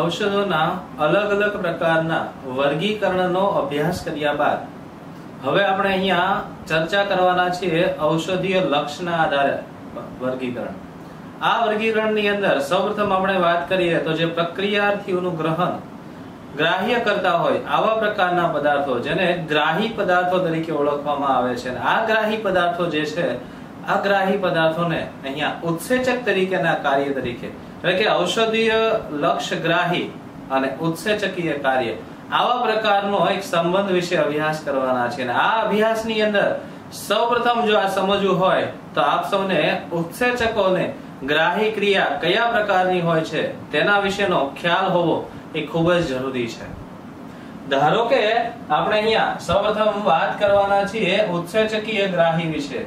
ઔષધોના અલગ અલગ પ્રકારના વર્ગીકરણનો અભ્યાસ કર્યા બાદ હવે આપણે અહીંયા ચર્ચા કરવાના છીએ ઔષધીય લક્ષના આધારે વર્ગીકરણ. આ વર્ગીકરણની અંદર સૌપ્રથમ આપણે વાત કરીએ તો જે પ્રક્રિયાર્થીઓનું ગ્રાહ્ય કરતા હોય આવા પ્રકારના પદાર્થો જેને ગ્રાહી પદાર્થો તરીકે ઓળખવામાં આવે છે. આ ગ્રાહી પદાર્થો જે છે આ ગ્રાહી પદાર્થોને અહીંયા ઉત્સેચક તરીકેના કાર્ય તરીકે એટલે કે ઔષધીય લક્ષ ગ્રાહી અને ઉત્સેચકીય કાર્ય આવા પ્રકારનો એક સંબંધ વિશે અભ્યાસ કરવાના છે. આ અભ્યાસની અંદર સૌપ્રથમ જો આ સમજવું હોય તો આપ સૌને ઉત્સેચકોને ગ્રાહી ક્રિયા કયા પ્રકારની હોય છે તેના વિશેનો ખ્યાલ હોવો એ ખૂબ જ જરૂરી છે. ધારો કે આપણે અહીંયા સૌપ્રથમ વાત કરવાના છીએ ઉત્સેચકીય ગ્રાહી વિશે.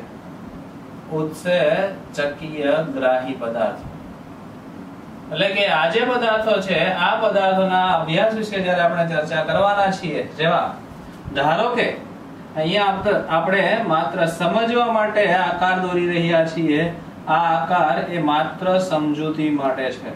ઉત્સેચકીય ગ્રાહી પદાર્થ એટલે કે આ જે પદાર્થો છે આ પદાર્થોના અભ્યાસ વિશે જ્યારે આપણે ચર્ચા કરવાના છીએ, જેવા ધારો કે અહીંયા આપણે માત્ર સમજવા માટે આકાર દોરી રહ્યા છીએ. આ આકાર એ માત્ર સમજૂતી માટે છે.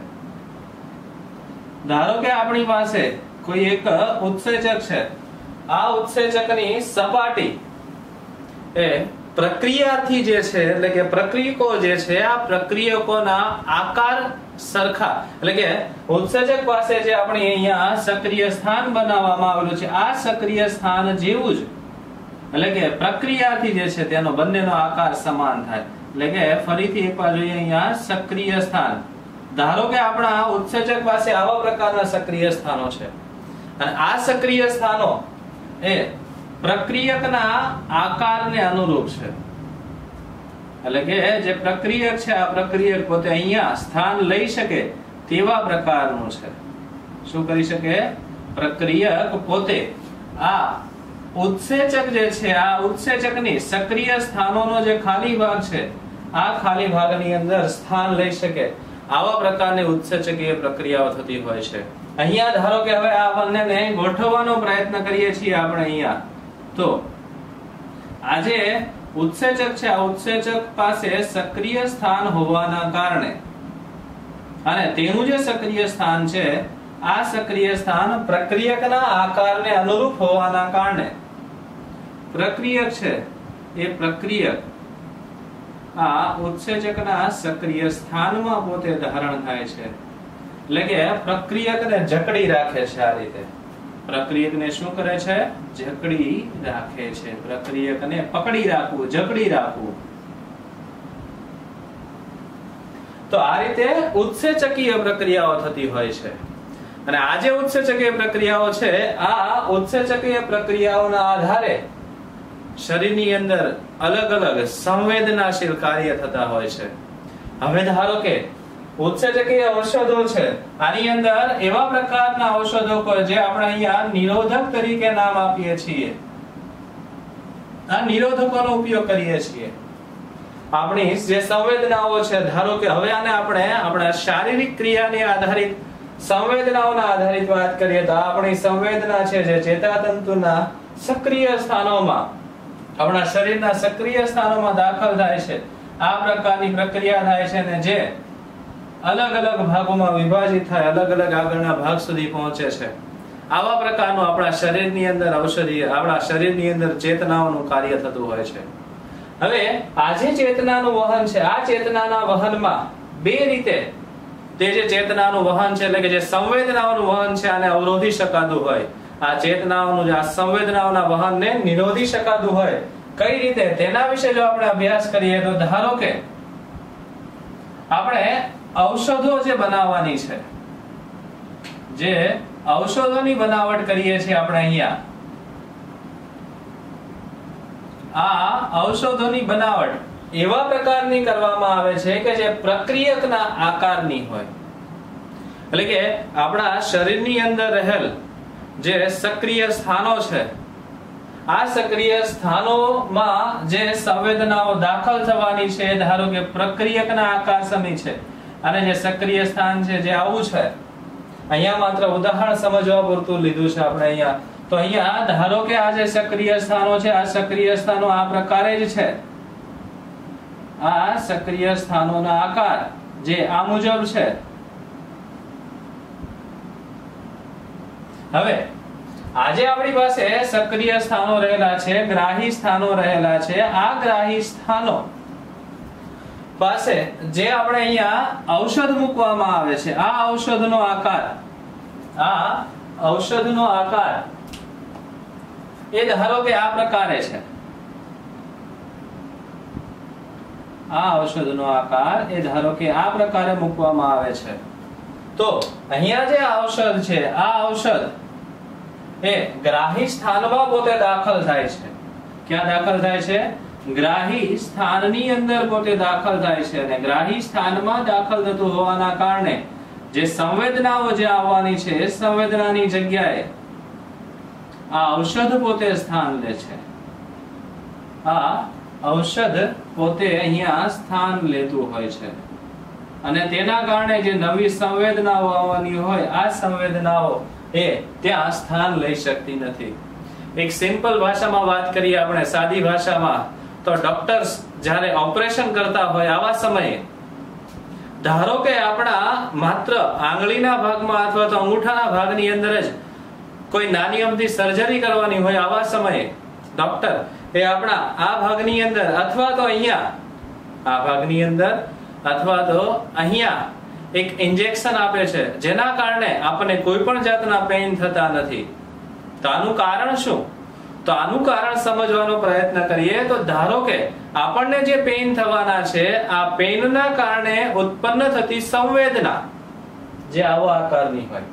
ધારો કે આપણી પાસે કોઈ એક ઉત્સેચક છે. આ ઉત્સેચકની સપાટી એ પ્રક્રિયાર્થી જે છે એટલે કે પ્રક્રિયકો જે છે આ પ્રક્રિયકોના આકાર સરખા એટલે કે ઉત્સેચક પાસે જે આપણે અહીંયા સક્રિય સ્થાન બનાવવામાં આવેલું છે આ સક્રિય સ્થાન જેવું જ એટલે કે પ્રક્રિયાર્થી જે છે તેનો બંનેનો આકાર સમાન થાય. એટલે કે ફરીથી એકવાર જોઈએ અહીંયા સક્રિય સ્થાન. ધારો કે આપણા ઉત્સેચક પાસે આવા પ્રકારના સક્રિય સ્થાનો છે અને આ સક્રિય સ્થાનો એ પ્રક્રિયકના આકારને અનુરૂપ છે. એટલે કે જે પ્રક્રિયક છે આ પ્રક્રિયક પોતે અહીંયા સ્થાન લઈ શકે તેવા પ્રકારનું છે. શું કરી શકે? પ્રક્રિયક પોતે આ ઉત્સેચક જે છે આ ઉત્સેચકની સક્રિય સ્થાનોનો જે ખાલી ભાગ છે આ ખાલી ભાગની અંદર સ્થાન લઈ શકે આવા પ્રકારની ઉત્સેચકીય પ્રક્રિયાઓ થતી હોય છે. અહીંયા ધારો કે હવે આ બંનેને ગોઠવવાનો પ્રયત્ન કરીએ છીએ આપણે અહીંયા. તો આ જે ઉત્સેચક છે આ ઉત્સેચક પાસે સક્રિય સ્થાન હોવાના કારણે અને તેનું જે સક્રિય સ્થાન છે આ સક્રિય સ્થાન પ્રક્રિયકના આકારને અનુરૂપ હોવાના કારણે પ્રક્રિયક છે એ પ્રક્રિયક આ ઉત્સેચકના સક્રિય સ્થાનમાં પોતે ધારણ થાય છે. એટલે કે પ્રક્રિયકને જકડી રાખે છે. આ રીતે પ્રક્રિયકને શું કરે છે? જકડી રાખે છે. પ્રક્રિયકને પકડી રાખવું, જકડી રાખવું. તો આ રીતે ઉત્સેચકીય પ્રક્રિયાઓ થતી હોય છે. અને આ જે ઉત્સેચકીય પ્રક્રિયાઓ છે આ ઉત્સેચકીય પ્રક્રિયાઓના આધારે શરીરની અંદર અલગ અલગ સંવેદનાશીલ કાર્ય થતા હોય છે. હવે ધારો કે ઉત્સેચકીય ઔષધો છે આની અંદર એવા પ્રકારના ઔષધો જે આપણે અહીંયા નિરોધક તરીકે નામ આપીએ છીએ. આ નિરોધકોનો ઉપયોગ કરીએ છીએ. આપણી જે સંવેદનાઓ છે ધારો કે હવે આને આપણે આપણા શારીરિક ક્રિયાની આધારિત સંવેદનાઓના આધારિત વાત કરીએ તો આપણી સંવેદના છે જે ચેતાતંતુના સક્રિય સ્થાનોમાં આપણા શરીરના સક્રિય સ્થાનોમાં દાખલ થાય છે. આ પ્રકારની પ્રક્રિયા થાય છે ને જે અલગ અલગ ભાગોમાં વિભાજિત થાય અલગ અલગ આગળના ભાગ સુધી પહોંચે છે. આવા પ્રકારનું આપણા શરીરની અંદર ઔષધીય આપણા શરીરની અંદર ચેતનાઓનું કાર્ય થતું હોય છે. હવે આ જે ચેતનાનું વહન છે આ ચેતનાના વહનમાં બે રીતે તે જે ચેતનાનું વહન છે એટલે કે જે સંવેદનાઓનું વહન છે આને અવરોધી શકાતું હોય. આ ચેતનાઓનું આ સંવેદનાઓના વહનને નિરોધી શકાતું હોય કઈ રીતે તેના વિશે જો આપણે અભ્યાસ કરીએ તો ધારો કે આપણે ઔષધો જે બનાવવાની છે જે ઔષધોની બનાવટ કરીએ છીએ આપણે અહીંયા આ ઔષધોની બનાવટ એવા પ્રકારની કરવામાં આવે છે કે જે પ્રક્રિયકના આકારની હોય. એટલે કે આપણા શરીરની અંદર રહેલ જે સક્રિય સ્થાનો છે આ સક્રિય સ્થાનોમાં જે સંવેદનાઓ દાખલ થવાની છે ધારો કે પ્રક્રિયકના આકાર સમી છે અને જે સક્રિય સ્થાન છે જે આવું છે. અહીંયા માત્ર ઉદાહરણ સમજવા પૂરતું લીધું છે આપણે અહીંયા. તો અહીંયા ધારો કે આ જે સક્રિય સ્થાનો છે આ સક્રિય સ્થાનો આ પ્રકારે જ છે. આ સક્રિય સ્થાનોના આકાર જે આ મુજબ છે હવે આજે આપણી પાસે સક્રિય સ્થાનો રહેલા છે, ગ્રાહી સ્થાનો રહેલા છે. આ ગ્રાહી સ્થાનો પાસે જે આપણે અહીંયા ઔષધ મૂકવામાં આવે છે, આ ઔષધનો આકાર એ ધારો કે આ પ્રકારે છે. આ ઔષધનો આકાર એ ધારો કે આ પ્રકારે મૂકવામાં આવે છે. તો અહીંયા જે ઔષધ છે, આ ઔષધ એ ગ્રાહી સ્થાનમાં પોતે દાખલ થાય છે. ક્યાં દાખલ થાય છે? ગ્રાહી સ્થાનની અંદર પોતે દાખલ થાય છે. અને ગ્રાહી સ્થાનમાં દાખલ થતું હોવાના કારણે જે સંવેદનાઓ જે આવવાની છે, એ સંવેદનાની જગ્યાએ આ ઔષધ પોતે સ્થાન લે છે. આ ઔષધ પોતે અહીંયા સ્થાન લેતું હોય છે. અને તેના કારણે જે નવી સંવેદનાઓ આવવાની હોય, આ સંવેદનાઓ એ ત્યાં સ્થાન લઈ શકતી નથી. એક સિમ્પલ ભાષામાં વાત કરીએ આપણે, સાદી ભાષામાં, તો ડોક્ટર્સ જ્યારે ઓપરેશન કરતા હોય આવા સમયે ધારો કે આપણા માત્ર આંગળીના ભાગમાં અથવા તો અંગૂઠાના ભાગની અંદર જ કોઈ નાની અમથી સર્જરી કરવાની હોય, આવા સમયે ડોક્ટર એ આપણા આ ભાગની અંદર અથવા તો અહીંયા આ ભાગની અંદર અથવા તો અહીંયા એક ઇન્જેક્શન આપે છે, જેના કારણે આપણને કોઈ પણ જાતના પેઇન થતા નથી. તો આનું કારણ શું? તો આનું કારણ સમજવાનો પ્રયત્ન કરીએ તો ધારો કે આપણને જે પેઇન થવાના છે, આ પેઇનના કારણે ઉત્પન્ન થતી સંવેદના જે આવા આકારની હોય,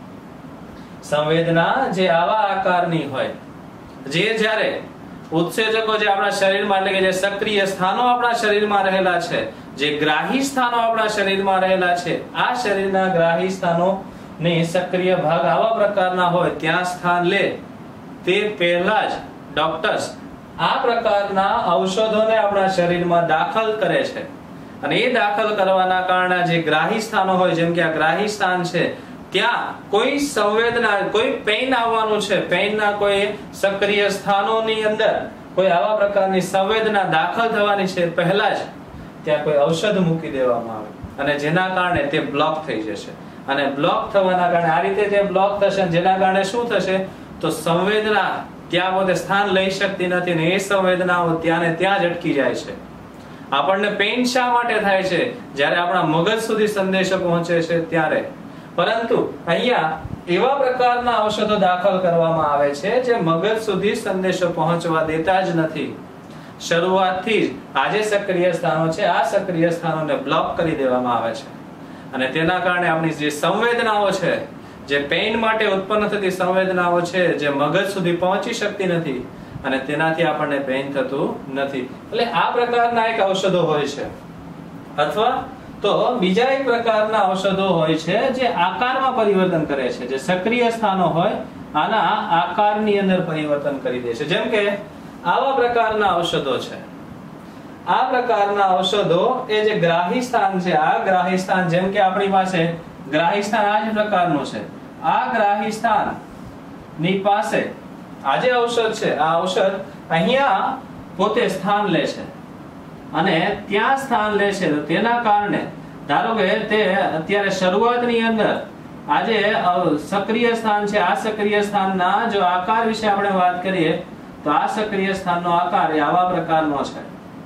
સંવેદના જે આવા આકારની હોય, જે જ્યારે ઉત્સેચકો જે આપણા શરીરમાં એટલે કે જે સક્રિય સ્થાનો આપણા શરીરમાં રહેલા છે, જે ગ્રાહી સ્થાનો આપણા શરીરમાં રહેલા છે, આ શરીરના ગ્રાહી સ્થાનો ને સક્રિય ભાગ આવા પ્રકારના હોય ત્યાં સ્થાન લે તે પહેલા જ ડોક્ટર્સ આ પ્રકારના ઔષધોને આપણા શરીરમાં દાખલ કરે છે. અને એ દાખલ કરવાના કારણે જે ગ્રાહી સ્થાનો હોય, જેમ કે આ ગ્રાહી સ્થાન છે, ત્યાં કોઈ સંવેદના, કોઈ પેઇન આવવાનું છે, પેઇનના કોઈ સક્રિય સ્થાનોની અંદર કોઈ આવા પ્રકારની સંવેદના દાખલ થવાની છે, પહેલા જ ત્યાં કોઈ ઔષધ મૂકી દેવામાં આવે અને જેના કારણે તે બ્લોક થઈ જશે. અને બ્લોક થવાના કારણે આ રીતે તે બ્લોક થશે, જેના કારણે શું થશે? તો સંવેદના ત્યાં પોતે સ્થાન લઈ શકતી નથી ને એ સંવેદનાઓ ત્યાં ને ત્યાં જ અટકી જાય છે. આપણને પેઇન શા માટે થાય છે? જ્યારે આપણા મગજ સુધી સંદેશો પહોંચે છે ત્યારે. પરંતુ અહીંયા એવા પ્રકારના ઔષધો દાખલ કરવામાં આવે છે જે મગજ સુધી સંદેશો પહોંચવા દેતા જ નથી. શરૂઆતથી જ આ જે સક્રિય સ્થાનો છે, આ સક્રિય સ્થાનોને બ્લોક કરી દેવામાં આવે છે. અને તેના કારણે આપણી જે સંવેદનાઓ છે, જે પેઇન માટે ઉત્પન્ન થતી સંવેદનાઓ છે, જે મગજ સુધી પહોંચી શકતી નથી અને તેનાથી આપણને પેઇન થતું નથી. એટલે આ પ્રકારના એક ઔષધો હોય છે. અથવા તો બીજા એક પ્રકારના ઔષધો હોય છે જે આકારમાં પરિવર્તન કરે છે. જે સક્રિય સ્થાનો હોય આના આકારની અંદર પરિવર્તન કરી દે છે. જેમ કે આવા પ્રકારના ઔષધો છે. આ પ્રકારના ઔષધો એ જે ગ્રાહી સ્થાન છે, આ ગ્રાહી સ્થાન, જેમ કે આપણી પાસે ગ્રાહી સ્થાન આ જ પ્રકારનું છે. આ ગ્રાહી સ્થાન ની પાસે આ જે ઔષધ છે, આ ઔષધ અહીંયા પોતે સ્થાન લે છે અને ત્યાં સ્થાન લે છે. તો તેના કારણે ધારો કે તે અત્યારે શરૂઆતની અંદર આ જે સક્રિય સ્થાન છે, આ સક્રિય સ્થાનના જો આકાર વિશે આપણે વાત કરીએ તો આ સક્રિય સ્થાનનો આકાર એ આવા પ્રકારનો છે.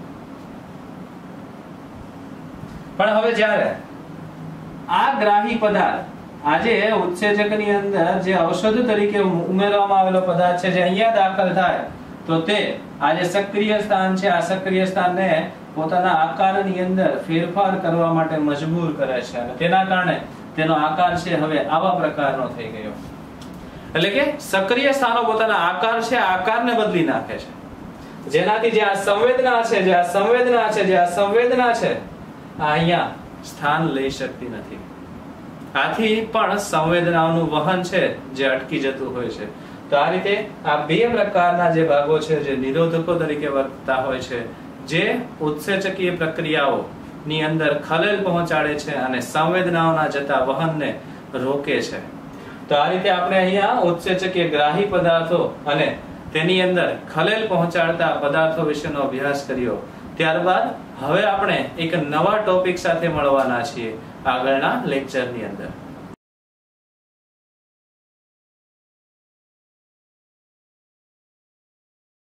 પણ હવે જ્યારે આ ગ્રાહી પદાર્થ આજે ઉત્સેચકની અંદર જે ઔષધ તરીકે ઉમેરવામાં આવેલો પદાર્થ છે, જે અહીંયા દાખલ થાય તો તે આ જે સક્રિય સ્થાન છે, આ સક્રિય સ્થાનને પોતાના આકારની અંદર ફેરફાર કરવા માટે મજબૂર કરે છે અને તેના કારણે તેનો આકાર છે હવે આવા પ્રકારનો થઈ ગયો. એટલે કે સક્રિય સ્થાનો પોતાના આકાર છે, આકારને બદલી નાખે છે, જેનાથી જે આ સંવેદના છે, જે આ સંવેદના છે, જે આ સંવેદના છે, આ અહીંયા સ્થાન લઈ શકતી નથી. આથી પણ સંવેદનાઓનું વહન છે જે અટકી જતું હોય છે. તો આ રીતે આ બે પ્રકારના જે ભાગો છે જે નિરોધકો તરીકે વર્તતા હોય છે, જે ઉત્સેચકીય પ્રક્રિયાઓ ની અંદર ખલેલ પહોંચાડે છે અને સંવેદનાઓના જતા વહનને રોકે છે. તો આ રીતે આપણે અહીંયા ઉત્સેચકીય ગ્રાહી પદાર્થો અને તેની અંદર ખલેલ પહોંચાડતા પદાર્થો વિશેનો અભ્યાસ કર્યો. ત્યારબાદ હવે આપણે એક નવા ટોપિક સાથે મળવાના છીએ આગળના લેક્ચરની અંદર.